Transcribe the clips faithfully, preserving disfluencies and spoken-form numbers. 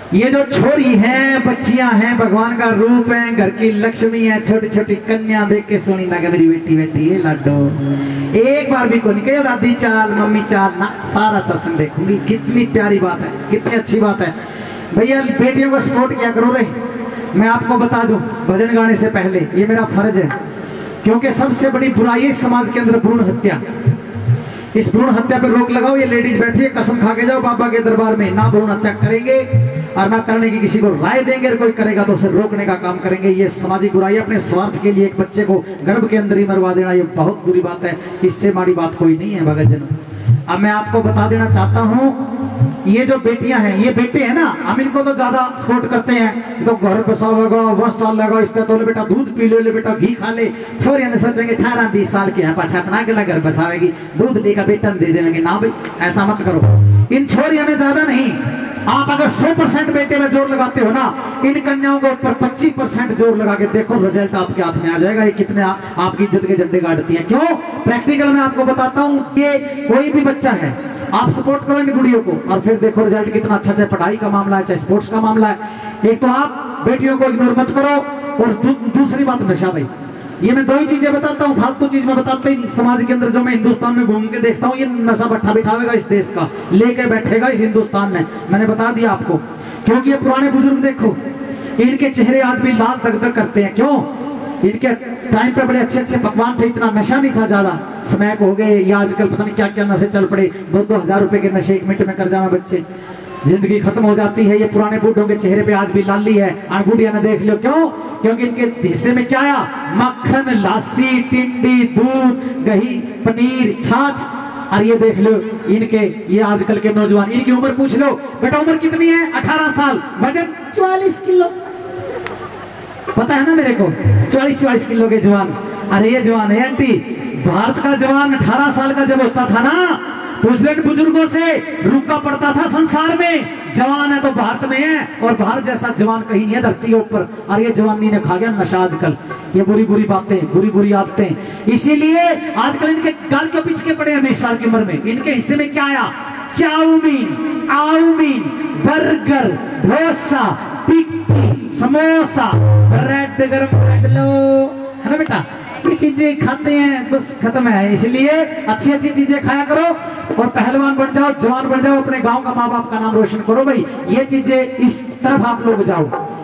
ये जो छोरी हैं, बच्चियां हैं, भगवान का रूप है, घर की लक्ष्मी है, छोटी छोटी कन्या देख के सोनी लगे मेरी बेटी बेटी है लाडो। एक बार भी को नहीं कहो दादी चाल मम्मी चाल ना, सारा सत्संग देखूंगी। कितनी प्यारी बात है, कितनी अच्छी बात है। भैया बेटियों को सपोर्ट किया करो रे। मैं आपको बता दूं भजन गाने से पहले, ये मेरा फर्ज है, क्योंकि सबसे बड़ी बुराई है समाज के अंदर भ्रूण हत्या। इस भ्रूण हत्या पर रोक लगाओ। ये लेडीज बैठी है, कसम खा के जाओ बाबा के दरबार में, ना भ्रूण हत्या करेंगे और ना करने की किसी को राय देंगे। अगर कोई करेगा तो उसे रोकने का काम करेंगे। ये सामाजिक बुराई, अपने स्वार्थ के लिए एक बच्चे को गर्भ के अंदर ही मरवा देना, ये बहुत बुरी बात है। इससे बड़ी बात कोई नहीं है भगत जन। अब मैं आपको बता देना चाहता हूँ, ये जो बेटियां हैं, ये बेटे हैं ना, हम इनको तो ज्यादा सपोर्ट करते हैं। तो घर बसावेगा, वह साल लगा, इसका तो ले बेटा दूध पी ले, ले बेटा घी खा ले। छोरिया ने सोचेंगे अठारह बीस साल के हैं, पाछा अपना अगला घर बसावेगी, दूध लेकर बेटा दे देंगे। ना भाई ऐसा मत करो। इन छोरिया ने ज्यादा नहीं, आप अगर सौ परसेंट बेटे में जोर लगाते हो ना, इन कन्याओं के ऊपर पच्चीस परसेंट जोर लगा के देखो, रिजल्ट आपके हाथ में आ जाएगा। ये कितने आ, आपकी इज्जत के झंडे गाड़ती है। क्यों? प्रैक्टिकल में आपको बताता हूँ कि कोई भी बच्चा है, आप सपोर्ट करो इन गुड़ियों को और फिर देखो रिजल्ट कितना अच्छा, चाहे पढ़ाई का मामला है, चाहे स्पोर्ट्स का मामला है। एक तो आप बेटियों को इग्नोर मत करो, और दू, दूसरी बात नशा। भाई ये मैं दो ही चीजें बताता हूँ, फालतू चीज में बताता ही। समाज के अंदर जो मैं हिंदुस्तान में घूम के देखता हूँ, ये नशा भट्ठा बिठावेगा इस देश का, लेके बैठेगा इस हिंदुस्तान में। मैंने बता दिया आपको, क्योंकि ये पुराने बुजुर्ग देखो, इनके चेहरे आज भी लाल दगदग करते हैं। क्यों? इनके टाइम पे बड़े अच्छे अच्छे पकवान थे, इतना नशा नहीं था ज्यादा। स्मैक हो गए, या आजकल पता नहीं क्या क्या नशे चल पड़े, दो दो हजार रुपए के नशे एक मिनट में कर जावे बच्चे, जिंदगी खत्म हो जाती है। ये पुराने बूढ़ों के चेहरे पे आज भी लाली है, बुढ़िया ने देख लो। क्यों? क्योंकि इनके हिस्से में क्या आया? मक्खन, लासी, टिंडी, दूध, दही, पनीर, छाछ। और ये देख लो इनके, ये आजकल के नौजवान, इनकी उम्र पूछ लो बेटा, उम्र कितनी है? अठारह साल, वजन चौवालीस किलो। पता है ना मेरे को, चालीस चालीस किलो के जवान। अरे ये जवान है आंटी, भारत का जवान अठारह साल का जब होता था ना, पूछले बुजुर्गों से, रुका पड़ता था संसार में। जवान है तो भारत में है, और भारत जैसा जवान कहीं नहीं है धरती के ऊपर। और ये जवानी ने खा गया नशा आजकल, ये बुरी बुरी बातें, बुरी बुरी आदतें। इसीलिए आजकल इनके गाल के पीछे पड़े हैं बीस साल की उम्र में। इनके हिस्से में क्या आया? चाउमीन, आउमीन, बर्गर, डोसा, टिक्की, समोसा, ब्रेड, गरम ब्रेड लो, है ना बेटा। ये चीजें खाते हैं, बस खत्म है। इसलिए अच्छी अच्छी चीजें खाया करो और पहलवान बन जाओ, जवान बन जाओ, अपने गांव का माँ बाप का नाम रोशन करो। भाई ये चीजें इस तरफ आप लोग जाओ।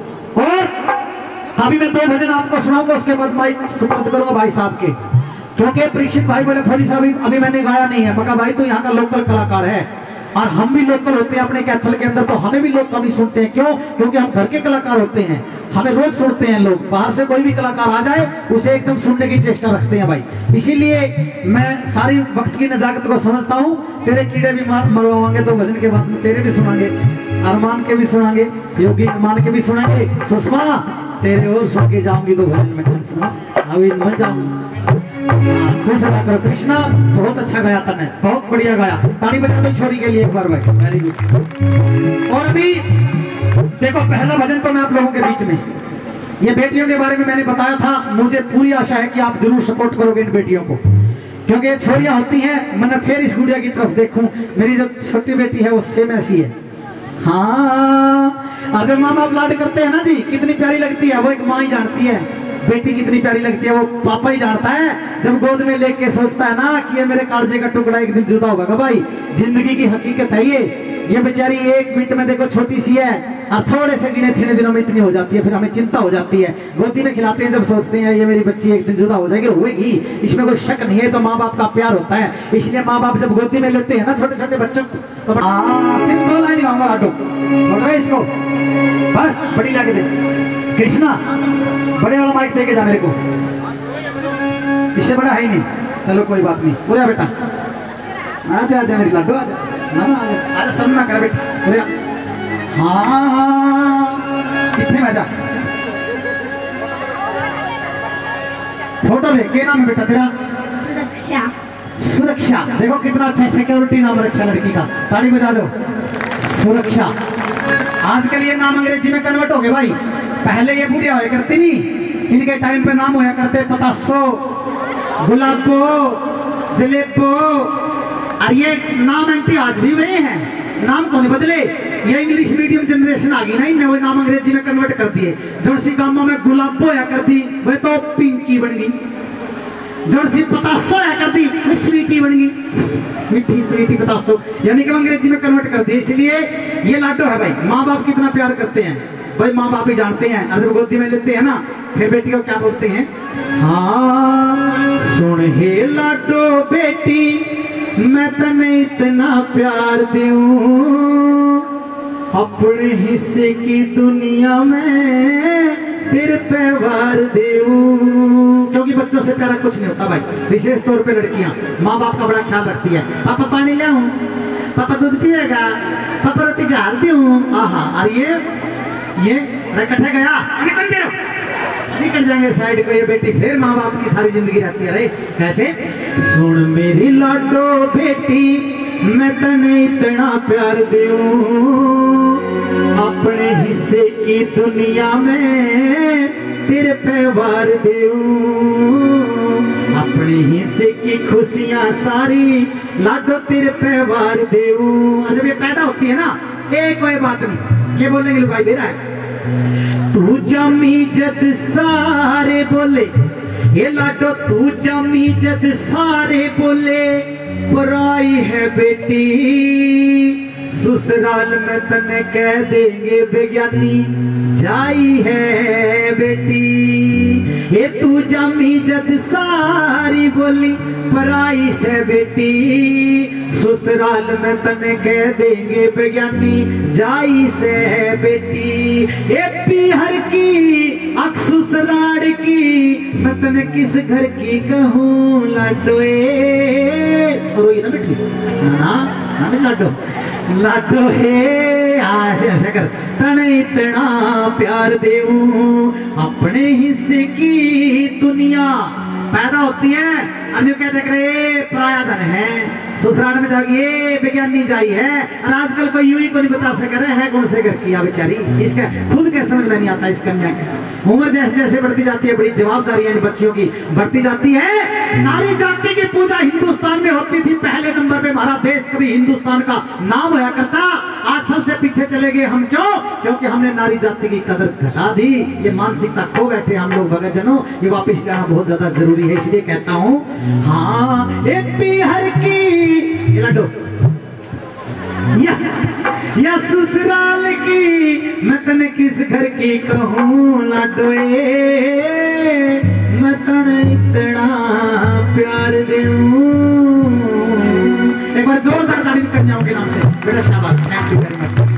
और अभी मैं दो भजन आपको सुनाऊंगा, उसके बाद माइक सुपुर्द करूंगा भाई साहब के, क्योंकि परीक्षित भाई बोले फौजी साहब अभी मैंने गाया नहीं है। मगर भाई तो यहाँ का लोकल कलाकार है, और हम भी लोकल होते हैं अपने कैथल के अंदर, तो हमें भी लोग कभी सुनते हैं। क्यों? क्योंकि हम घर के कलाकार होते हैं, हमें रोज सुनते हैं लोग। बाहर से कोई भी कलाकार आ जाए उसे एकदम सुनने की चेष्टा रखते हैं भाई। इसीलिए मैं सारी वक्त की नजाकत को समझता हूँ। तेरे कीड़े भी मरवाएंगे तो भजन के बाद में तेरे भी सुनाएंगे, अरमान के भी सुनाएंगे, योगी अरमान के भी सुनाएंगे। सुषमा तेरे और सुन के जाऊंगी तो भजन में सुना, अभी मैं जाऊंगी। खुश रहा करो। कृष्णा बहुत अच्छा गाया तने, बहुत बढ़िया गाया। ताली बजा दो छोरी के लिए एक बार भाई, वेरी गुड। और अभी देखो पहला भजन तो मैं आप लोगों के बीच में, ये बेटियों के बारे में मैंने बताया था। मुझे पूरी आशा है कि आप जरूर सपोर्ट करोगे इन बेटियों को, क्योंकि ये छोरियां होती हैं। मैंने फिर इस गुड़िया की तरफ देखूं, मेरी जो छोटी बेटी है वो सेम ऐसी है। हाँ, और जब माँ बाप लाड करते हैं ना जी, कितनी प्यारी लगती है। वो एक माँ ही जानती है बेटी कितनी प्यारी लगती है, वो पापा ही जानता है। जब गोद में लेके सोचता है ना कि ये मेरे कालजे का टुकड़ा एक दिन जुदा होगा। भाई जिंदगी की हकीकत है ये। ये बेचारी एक मिनट में देखो छोटी सी है, और थोड़े से गिने थिने दिनों में इतनी हो जाती है, फिर हमें चिंता हो जाती है। गोदी में खिलाते हैं जब सोचते हैं ये मेरी बच्ची एक दिन जुदा हो जाएगी, होगी, इसमें कोई शक नहीं है। तो माँ बाप का प्यार होता है। इसलिए माँ बाप जब गोदी में लेते हैं ना छोटे छोटे बच्चों को, तो सिर्फ दो लाइन गाऊंगा लाडो, छोड़ रहे इसको, बस बड़ी लाके दे। कृष्णा बड़े वाला माइक दे के जा मेरे को, इससे बड़ा है ही नहीं। चलो कोई बात नहीं, पूरा बेटा आजा आजा मेरी लाडो, आजा आजा, सब ना कर बेटा। हाँ हाँ कितने में जा, फोटो ले। क्या नाम है बेटा तेरा? सुरक्षा। सुरक्षा, देखो कितना अच्छा सिक्योरिटी नाम रखा लड़की का, ताली बजा दो। सुरक्षा, आजकल ये नाम अंग्रेजी में कन्वर्ट हो गए भाई। पहले ये बुढ़िया होया करती नहीं, इनके टाइम पे नाम होया करते पतासो, गुलाबो, जलेबो, और ये नाम आंटी आज भी वही हैं। नाम कौन बदले, ये इंग्लिश मीडियम जनरेशन आ गई ना, इन्हें वो नाम अंग्रेजी में कन्वर्ट कर दिए। जोड़सी गामा में गुलाबो या कर दी, वह तो पिंकी बन गई। जोड़सी पतासो या कर दी, वह स्वीटी बन गई, मिठी स्वीटी पतासो, यानी कि अंग्रेजी में कन्वर्ट कर दिए। इसलिए ये लाडो है भाई, माँ बाप कितना प्यार करते हैं भाई, माँ बाप ही जानते हैं। अगर गोदी में लेते हैं ना, फिर बेटी को क्या बोलते हैं, हाँ सुन हे लाडो बेटी मैं तने इतना प्यार दूं, अपने हिस्से की दुनिया में तेरे पे वार दूं। क्योंकि बच्चों से प्यारा कुछ नहीं होता भाई, विशेष तौर पे लड़कियां माँ बाप का बड़ा ख्याल रखती है। पापा पानी लाऊं, पापा दूध पिएगा, पापा रोटी गाल दूं, आहा। और ये ये इकट्ठे गया निकल जाएंगे साइड को, ये बेटी फिर माँ बाप की सारी जिंदगी रहती है। रे कैसे, सुन मेरी लाडो बेटी मैं तने इतना प्यार दूं, अपने हिस्से की दुनिया में तेरे पे वार दूं, अपने हिस्से की खुशियां सारी लाडो तेरे पे वार दूं। जब ये पैदा होती है ना, एक कोई बात नहीं, ये बोलने के लुगाई दे रहा है, तू जमी जद सारे बोले, ये लाडो तू जमी जद सारे बोले, पराई है बेटी ससुराल में तने कह देंगे विज्ञानी जाई है बेटी। ये तू जमी जद सारी बोली, पराई से बेटी ससुराल में तने कह देंगे विज्ञानी जाई से बेटी। ये पीहर की अक ससुराल की मैं तने किस घर की कहूँ लाडोए, रोई ना बेटी ना ना लाडो लाडो है, ऐसे ऐसे कर तने इतना प्यार देऊं, अपने हिस्से की दुनिया पैदा होती है, अन्य कहते करे पराया धन है, ससुराल में जाओगी ये विज्ञानी जाई है। और आजकल कोई यूं ही को नहीं बता सक रहे है कौन से घर की बेचारी, इसका खुद के समझ में नहीं आता। इस कन्या की उम्र जैसे जैसे बढ़ती जाती है, बड़ी जिम्मेदारियां इन बच्चियों की बढ़ती जाती है। नारी जाति की पूजा हिंदुस्तान में होती थी, पहले नंबर पे हमारा देश कभी हिंदुस्तान का नाम होया करता, आज सबसे पीछे चले गए हम। क्यों? क्योंकि हमने नारी जाति की कदर घटा दी, ये मानसिकता खो बैठे हम लोग भगतजनों, ये वापिस लाना बहुत ज्यादा जरूरी है। इसलिए कहता हूँ हाँ एक पीहर की लाडो या, या ससुराल की मैं तने किस घर की कहूँ लाडोए, मैं तने इतना प्यार दूं। एक बार जोरदार ताली कन्याओं के नाम से, बेटा शाबाश, थैंक यू वेरी मच।